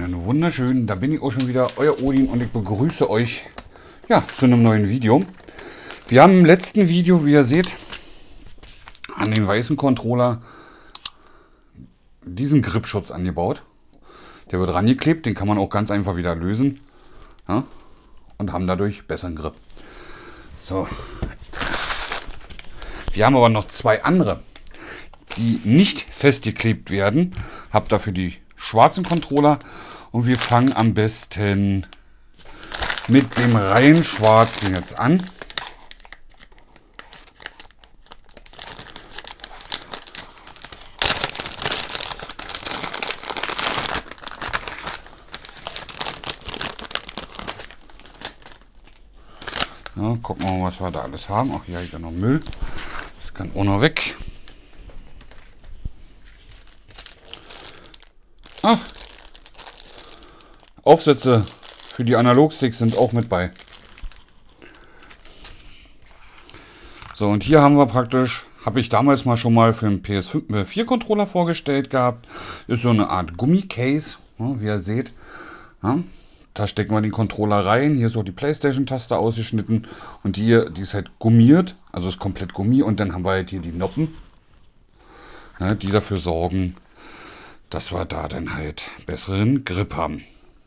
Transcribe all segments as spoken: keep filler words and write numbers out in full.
Einen wunderschönen, da bin ich auch schon wieder, euer Odin, und ich begrüße euch ja, zu einem neuen Video. Wir haben im letzten Video, wie ihr seht, an den weißen Controller diesen Gripschutz angebaut. Der wird rangeklebt, den kann man auch ganz einfach wieder lösen, ja, und haben dadurch besseren Grip. So. Wir haben aber noch zwei andere, die nicht festgeklebt werden. Hab dafür die schwarzen Controller und wir fangen am besten mit dem rein schwarzen jetzt an. Ja, gucken wir mal, was wir da alles haben. Ach, hier habe ich ja noch Müll. Das kann auch noch weg. Ach, Aufsätze für die Analogsticks sind auch mit bei. So, und hier haben wir praktisch, habe ich damals mal schon mal für einen P S vier Controller vorgestellt gehabt. Ist so eine Art Gummicase, wie ihr seht. Ja, da stecken wir den Controller rein. Hier ist auch die PlayStation-Taste ausgeschnitten. Und hier, die ist halt gummiert, also ist komplett Gummi. Und dann haben wir halt hier die Noppen, ja, die dafür sorgen, dass wir da dann halt besseren Grip haben.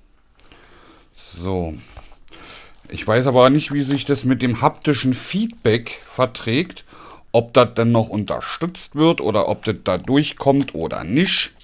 So. Ich weiß aber nicht, wie sich das mit dem haptischen Feedback verträgt. Ob das dann noch unterstützt wird oder ob das da durchkommt oder nicht.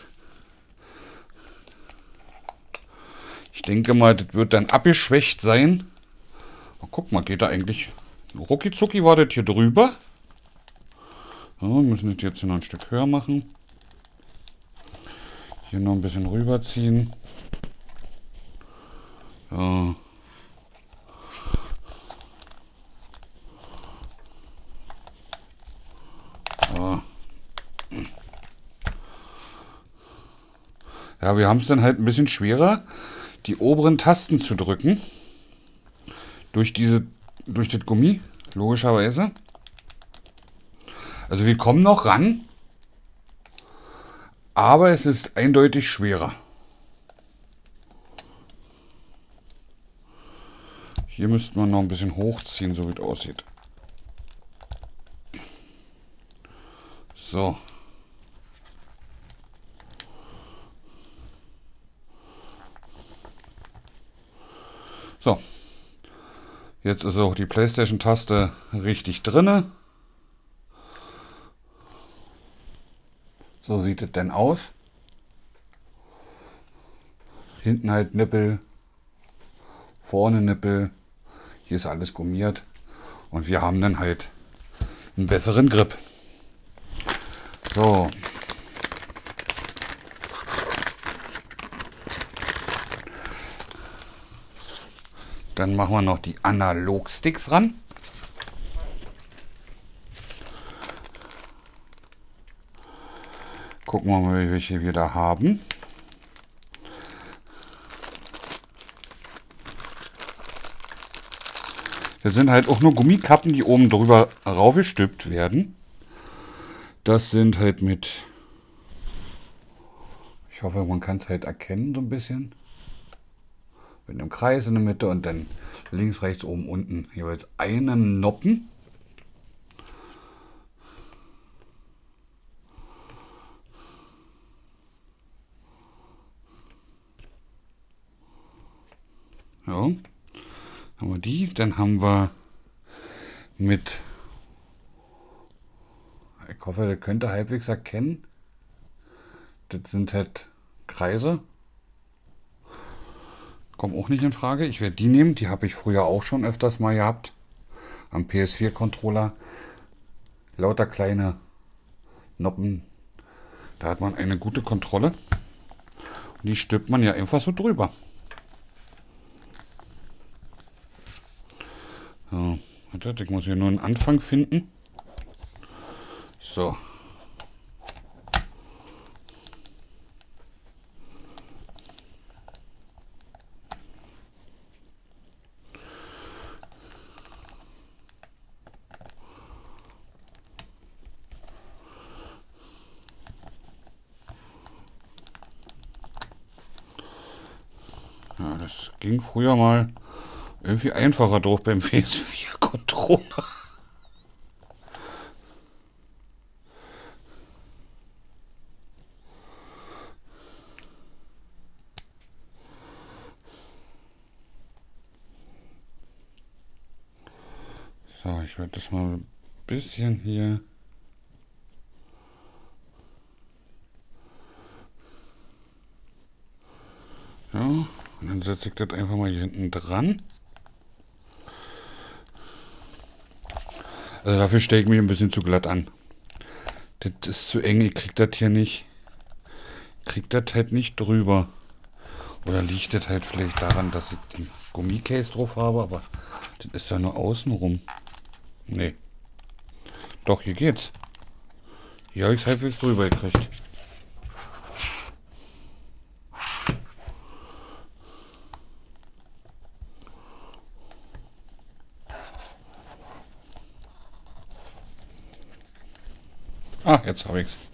Ich denke mal, das wird dann abgeschwächt sein. Oh, guck mal, geht da eigentlich... Rucki zucki war das hier drüber. So, wir müssen das jetzt hier noch ein Stück höher machen. Hier noch ein bisschen rüberziehen. So. So. Ja, wir haben es dann halt ein bisschen schwerer, die oberen Tasten zu drücken. Durch diese, durch das Gummi, logischerweise. Also wir kommen noch ran. Aber es ist eindeutig schwerer. Hier müsste man noch ein bisschen hochziehen, so wie es aussieht. So. So. Jetzt ist auch die PlayStation-Taste richtig drinne. So sieht es denn aus. Hinten halt Nippel, vorne Nippel. Hier ist alles gummiert. Und wir haben dann halt einen besseren Grip. So. Dann machen wir noch die Analogsticks ran. Gucken wir mal, welche wir da haben. Das sind halt auch nur Gummikappen, die oben drüber raufgestülpt werden. Das sind halt mit... Ich hoffe, man kann es halt erkennen so ein bisschen. Mit einem Kreis in der Mitte und dann links, rechts, oben, unten jeweils einem Noppen. Ja, haben wir die. Dann haben wir mit, ich hoffe, ihr könnt ihr halbwegs erkennen. Das sind halt Kreise. Kommen auch nicht in Frage. Ich werde die nehmen. Die habe ich früher auch schon öfters mal gehabt. Am P S vier Controller. Lauter kleine Noppen. Da hat man eine gute Kontrolle. Und die stülpt man ja einfach so drüber. So, ich muss hier nur einen Anfang finden. So. Das ging früher mal irgendwie einfacher durch beim P S vier Controller. So, ich werde das mal ein bisschen hier. Ja, und dann setze ich das einfach mal hier hinten dran. Also dafür stelle ich mich ein bisschen zu glatt an. Das ist zu eng, ich krieg das hier nicht. Krieg das halt nicht drüber. Oder liegt das halt vielleicht daran, dass ich den Gummicase drauf habe, aber das ist ja nur außen rum. Nee. Doch, hier geht's. Hier habe ich es halbwegs drüber gekriegt. Ah, jetzt habe ich es.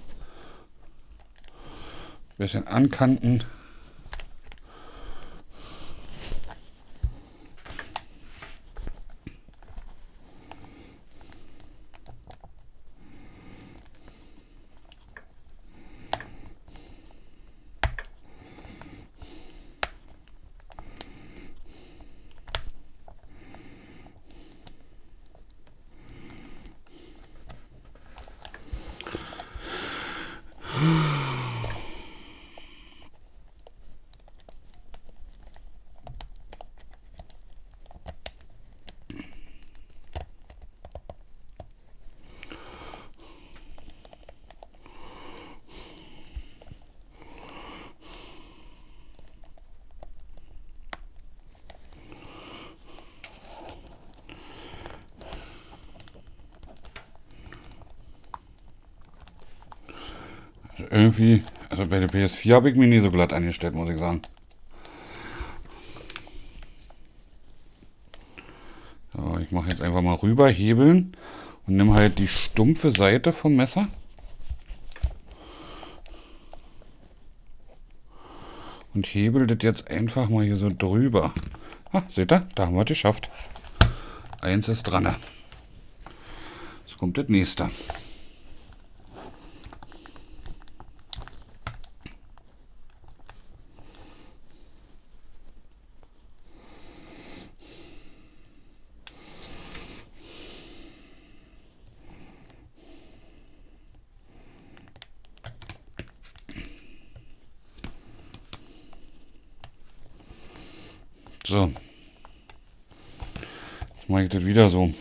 Bisschen ankanten. Also irgendwie, also bei der P S vier habe ich mich nie so glatt eingestellt, muss ich sagen. So, ich mache jetzt einfach mal rüber, hebeln und nehme halt die stumpfe Seite vom Messer. Und hebel das jetzt einfach mal hier so drüber. Ah, seht ihr? Da haben wir es geschafft. Eins ist dran. Jetzt kommt das nächste. So. Jetzt mache ich das wieder so.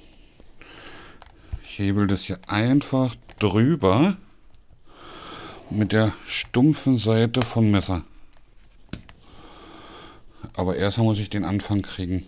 Ich hebel das hier einfach drüber mit der stumpfen Seite vom Messer. Aber erst muss ich den Anfang kriegen.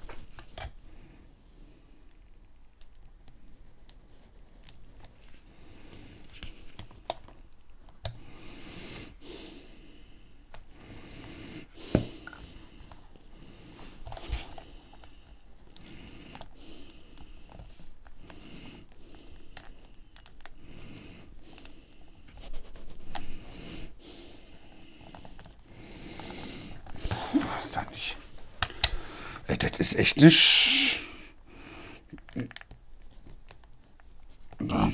Was da nicht? Ey, das ist echt nicht. So.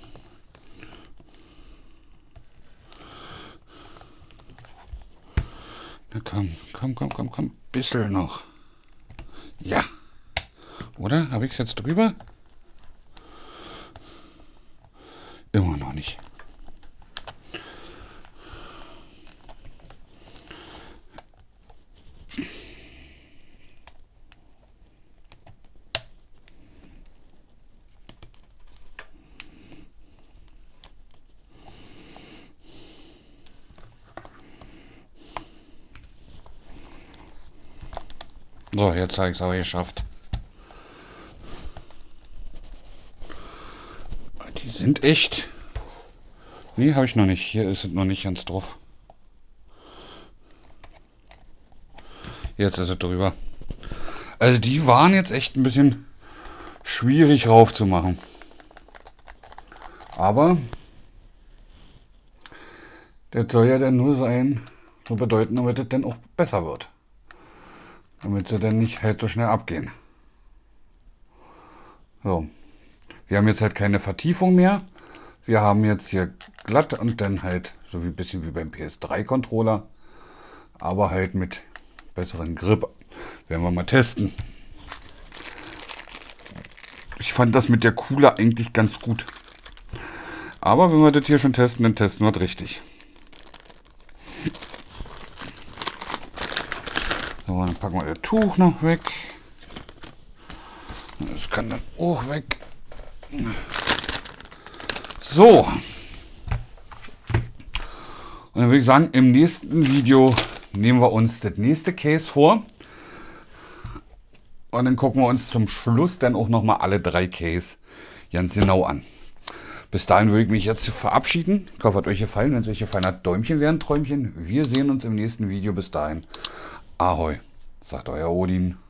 Na komm, komm, komm, komm, komm. Bissel noch. Ja. Oder? Habe ich es jetzt drüber? Immer noch nicht. So, jetzt habe ich es aber geschafft. Die sind echt. Nee, habe ich noch nicht. Hier ist es noch nicht ganz drauf. Jetzt ist es drüber. Also die waren jetzt echt ein bisschen schwierig raufzumachen. Aber das soll ja dann nur sein, so bedeuten, damit es dann auch besser wird. damit sie dann nicht halt so schnell abgehen. So, wir haben jetzt halt keine Vertiefung mehr. Wir haben jetzt hier glatt und dann halt so wie ein bisschen wie beim P S drei Controller, aber halt mit besseren Grip. Werden wir mal testen. Ich fand das mit der Kuhle eigentlich ganz gut. Aber wenn wir das hier schon testen, dann testen wir es richtig. So, dann packen wir das Tuch noch weg. Das kann dann auch weg. So. Und dann würde ich sagen, im nächsten Video nehmen wir uns das nächste Case vor. Und dann gucken wir uns zum Schluss dann auch nochmal alle drei Case ganz genau an. Bis dahin würde ich mich jetzt verabschieden. Ich hoffe, es hat euch gefallen. Wenn es euch gefallen hat, Däumchen wären Träumchen. Wir sehen uns im nächsten Video. Bis dahin. Ahoi, sagt euer Odin.